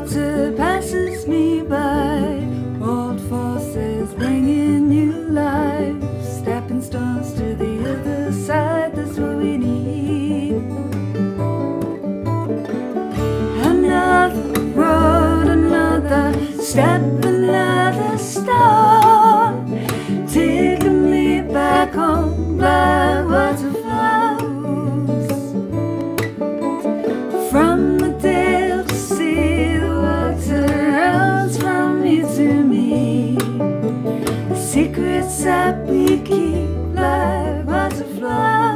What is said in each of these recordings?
water passes me by, old forces bringing new life, stepping stones to the other side, that's what we need. Another road, another step, another stone, taking me back home by water flows. From the dale to sea, the water runs from you to me. The secrets that we keep like water flows.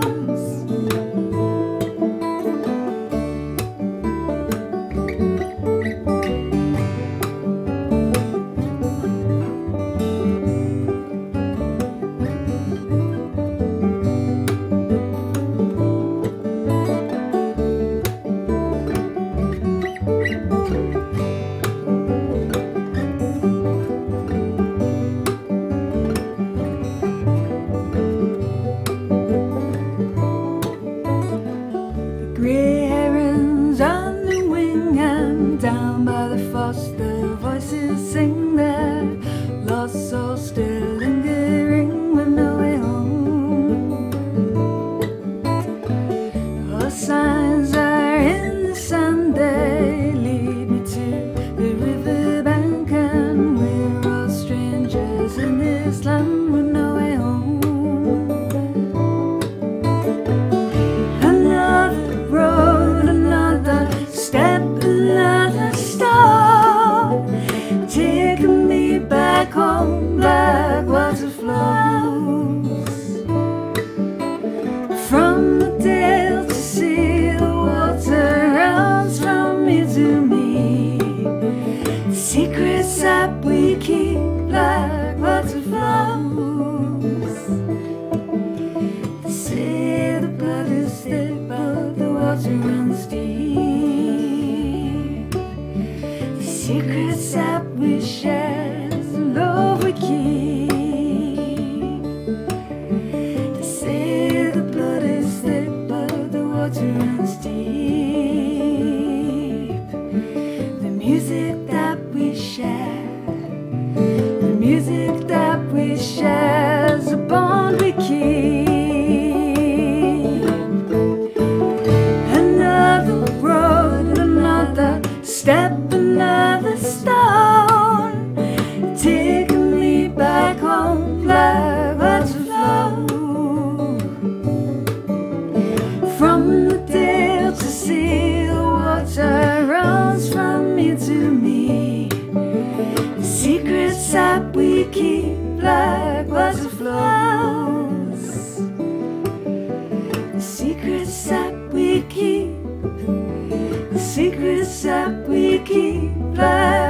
Grey herons on the wing, and down by the foss the voices sing there. Lost souls still lingering with no way home. All signs are in the sand, they lead me to the riverbank, and we're all strangers in this land with no way home. Step, another stone, taking me back home like water flows. From the dale to sea, the water runs from me to me. The secrets that we keep like water flows. They say the blood is thick, but the water runs deep. Secrets that we share, the love we keep. They say the blood is thick, but the water runs deep. The music that we share, the music that we share is a bond we keep. Another road, another step, another stone, taking me back home like water flows. From the dale to sea, the water runs from me to me. The secrets that we keep like water flows. The secrets that we keep, the secrets that we keep like